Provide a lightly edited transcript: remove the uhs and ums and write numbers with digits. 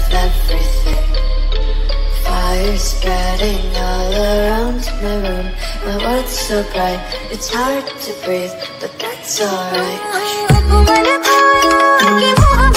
everything. Fire spreading all around my room. My world's so bright, it's hard to breathe, but that's alright.